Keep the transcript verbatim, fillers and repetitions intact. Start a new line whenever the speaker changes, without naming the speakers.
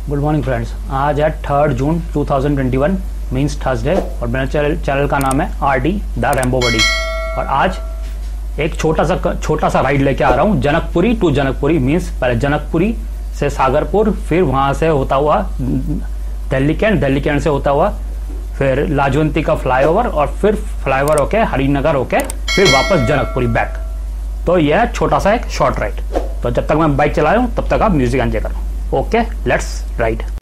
Good morning friends. आज है third June two thousand twenty one means Thursday और मेरे चैनल चैनल का नाम है R D the Rambo buddy. और आज एक छोटा सा छोटा सा राइड लेके आ रहा हूँ जनकपुरी टू जनकपुरी। मीन्स पहले जनकपुरी से सागरपुर, फिर वहाँ से होता हुआ दिल्ली कैंट, दिल्ली कैंट से होता हुआ फिर लाजवंती का फ्लाईओवर और फिर फ्लाईओवर होके हरिनगर होके फिर वापस जनकपुरी बैक। तो यह है छोटा सा एक शॉर्ट राइड। तो जब तक मैं बाइक चला रहा हूँ तब तक आप म्यूजिक एंजॉय करो। Okay, let's ride.